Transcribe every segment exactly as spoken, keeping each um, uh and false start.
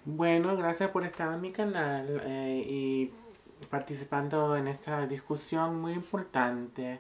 Bueno, gracias por estar en mi canal eh, y participando en esta discusión muy importante.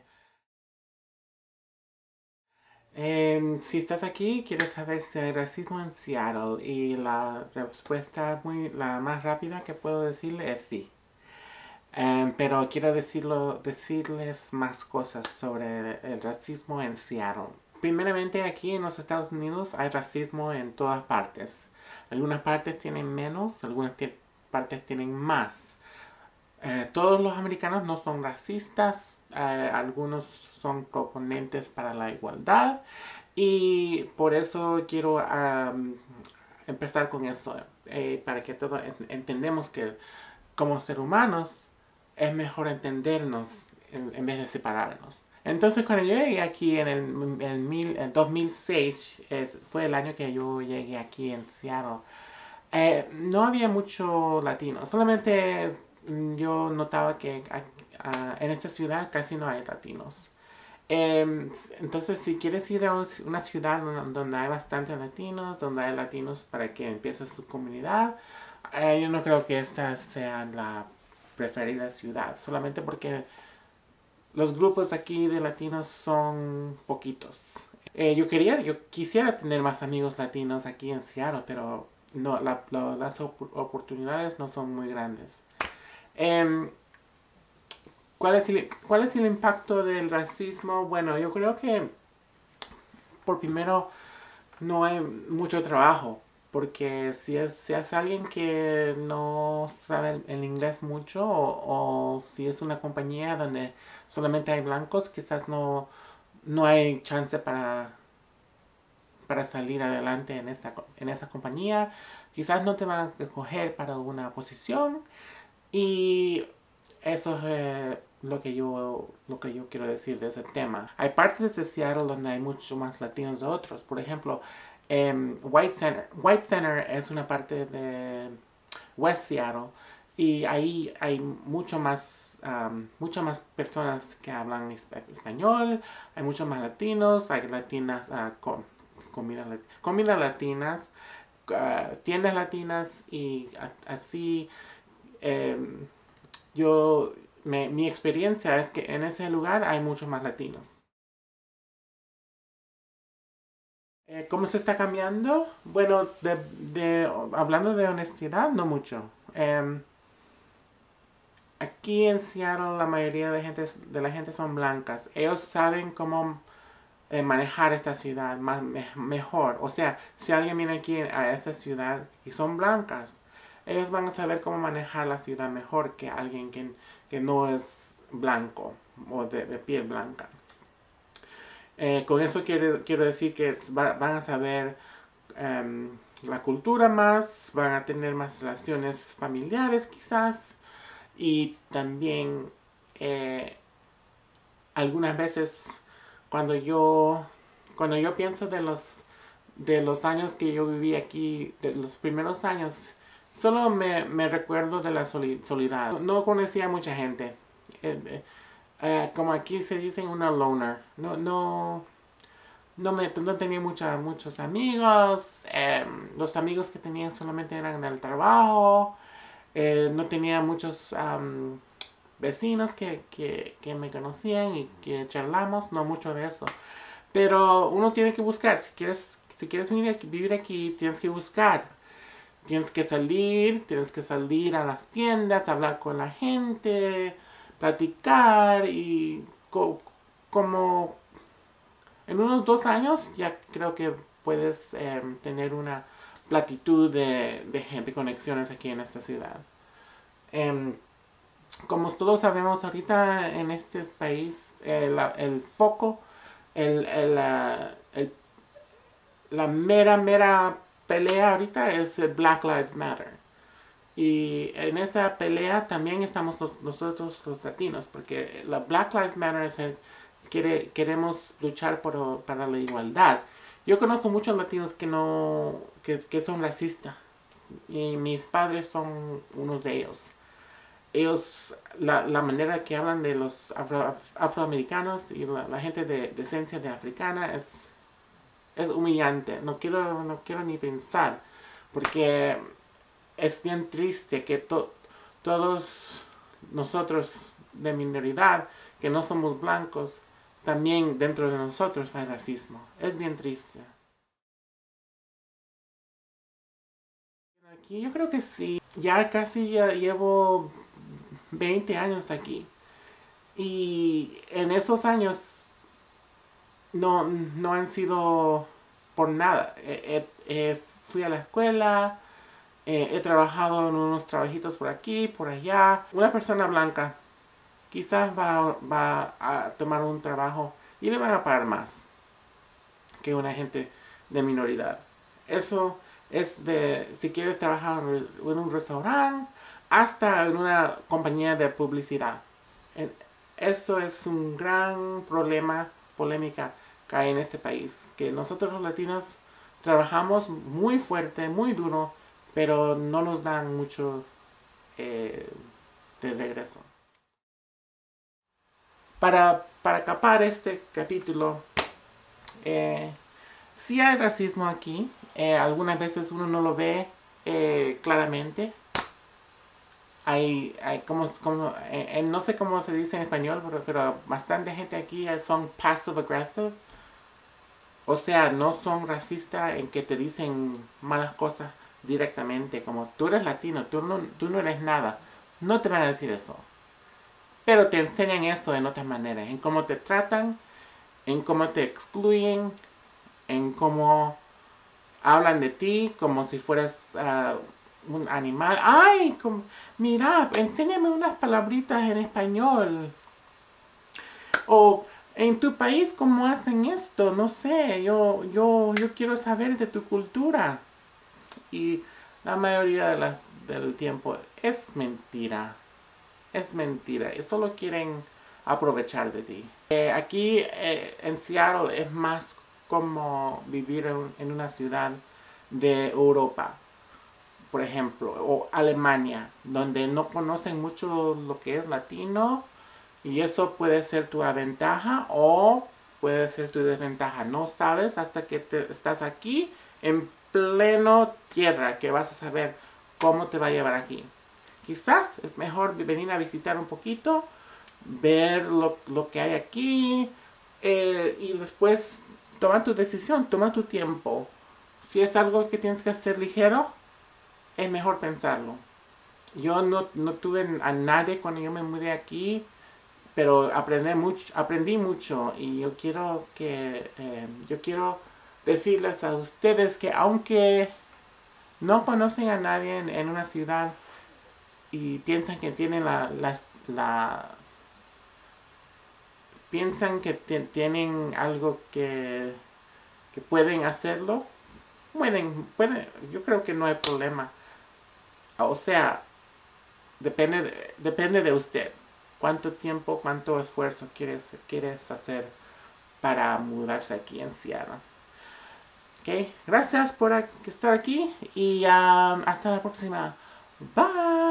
Em, si estás aquí, quiero saber si hay racismo en Seattle y la respuesta muy, la más rápida que puedo decirle es sí. Em, pero quiero decirlo, decirles más cosas sobre el racismo en Seattle. Primeramente, aquí en los Estados Unidos hay racismo en todas partes. Algunas partes tienen menos, algunas partes tienen más. Eh, todos los americanos no son racistas, eh, algunos son proponentes para la igualdad y por eso quiero um, empezar con eso, eh, para que todos entendemos que como ser humanos es mejor entendernos en, en vez de separarnos. Entonces cuando yo llegué aquí en el, en mil, en dos mil seis, eh, fue el año que yo llegué aquí en Seattle, eh, no había mucho latino, solamente mm, yo notaba que a- a- en esta ciudad casi no hay latinos. Em, entonces, si quieres ir a un- una ciudad don- donde hay bastantes latinos, donde hay latinos para que empiece su comunidad, eh, yo no creo que esta sea la preferida ciudad, solamente porque los grupos aquí de latinos son poquitos. Eh, yo quería, yo quisiera tener más amigos latinos aquí en Seattle, pero no, la- la- las op- oportunidades no son muy grandes. Em, ¿cuál es el, cuál es el impacto del racismo? Bueno, yo creo que por primero no hay mucho trabajo, porque si es, si es alguien que no sabe el, el inglés mucho o, o si es una compañía donde solamente hay blancos, quizás no, no hay chance para para salir adelante en, esta, en esa compañía. Quizás no te van a escoger para una posición y eso es eh, lo que yo lo que yo quiero decir de ese tema. Hay partes de Seattle donde hay mucho más latinos de otros. Por ejemplo, em, White Center. White Center es una parte de West Seattle y ahí hay mucho más um, muchas más personas que hablan español, hay muchos más latinos, hay latinas uh, con comida, comida latinas, uh, tiendas latinas y a, así eh, yo me, mi experiencia es que en ese lugar hay muchos más latinos. Eh, ¿Cómo se está cambiando? Bueno, de, de, hablando de honestidad, no mucho. Eh, aquí en Seattle la mayoría de, gente, de la gente son blancas. Ellos saben cómo eh, manejar esta ciudad más, me, mejor. O sea, si alguien viene aquí a esa ciudad y son blancas, ellos van a saber cómo manejar la ciudad mejor que alguien que, que no es blanco o de, de piel blanca. Eh, con eso quiero, quiero decir que va, van a saber um, la cultura más, van a tener más relaciones familiares quizás y también eh, algunas veces cuando yo cuando yo pienso de los de los años que yo viví aquí, de los primeros años, solo me, me recuerdo de la soledad. No, no conocía a mucha gente. Eh, eh, eh, como aquí se dice, una loner. No, no, no, me, no tenía mucha, muchos amigos. Eh, los amigos que tenía solamente eran del trabajo. Eh, no tenía muchos um, vecinos que, que, que me conocían y que charlamos. No mucho de eso. Pero uno tiene que buscar. Si quieres, si quieres vivir aquí, vivir aquí, tienes que buscar. Tienes que salir, tienes que salir a las tiendas, hablar con la gente, platicar y co como en unos dos años ya creo que puedes eh, tener una platitud de, de gente, conexiones aquí en esta ciudad. Eh, como todos sabemos ahorita en este país, eh, la, el foco, el, el, uh, el, la mera, mera pelea ahorita es el Black Lives Matter. Y en esa pelea también estamos los, nosotros los latinos, porque la Black Lives Matter es el, quiere, queremos luchar por, para la igualdad. Yo conozco muchos latinos que no que, que son racistas y mis padres son unos de ellos. Ellos, la, la manera que hablan de los afro, afroamericanos y la, la gente de, de esencia de africana es, es humillante. No quiero, no quiero ni pensar, porque es bien triste que to todos nosotros de minoridad, que no somos blancos, también dentro de nosotros hay racismo. Es bien triste. Aquí yo creo que sí. Ya casi ya llevo veinte años aquí. Y en esos años no, no han sido por nada. Eh, eh, fui a la escuela, eh, he trabajado en unos trabajitos por aquí, por allá. Una persona blanca quizás va, va a tomar un trabajo y le van a pagar más que una gente de minoridad. Eso es de, si quieres trabajar en un restaurante, hasta en una compañía de publicidad. Eso es un gran problema, polémica que hay en este país. Que nosotros los latinos trabajamos muy fuerte, muy duro, pero no nos dan mucho eh, de regreso. Para, para acapar este capítulo, eh, sí hay racismo aquí. Eh, algunas veces uno no lo ve eh, claramente. Hay, hay como, como eh, no sé cómo se dice en español, pero, pero bastante gente aquí son passive aggressive. O sea, no son racistas en que te dicen malas cosas directamente, como tú eres latino, tú no, tú no eres nada. No te van a decir eso. Pero te enseñan eso en otras maneras, en cómo te tratan, en cómo te excluyen, en cómo hablan de ti como si fueras uh, un animal. ¡Ay! Como, mira, enséñame unas palabritas en español. O en tu país, ¿cómo hacen esto? No sé, yo, yo, yo quiero saber de tu cultura. Y la mayoría de la, del tiempo es mentira. Es mentira. Solo quieren aprovechar de ti. Eh, aquí eh, en Seattle es más como vivir en, en una ciudad de Europa, por ejemplo, o Alemania, donde no conocen mucho lo que es latino, y eso puede ser tu ventaja o puede ser tu desventaja. No sabes hasta que te, estás aquí en pleno tierra que vas a saber cómo te va a llevar aquí. Quizás es mejor venir a visitar un poquito, ver lo, lo que hay aquí, eh, y después toma tu decisión, toma tu tiempo. Si es algo que tienes que hacer ligero, es mejor pensarlo. Yo no, no tuve a nadie cuando yo me mudé aquí, pero aprendí mucho, aprendí mucho y yo quiero que eh, yo quiero decirles a ustedes que aunque no conocen a nadie en, en una ciudad y piensan que tienen la, la, la piensan que tienen algo que, que pueden hacerlo, pueden, pueden, yo creo que no hay problema. O sea, depende de, depende de usted. ¿Cuánto tiempo, cuánto esfuerzo quieres, quieres hacer para mudarse aquí en Seattle? Ok, gracias por estar aquí y um, hasta la próxima. Bye.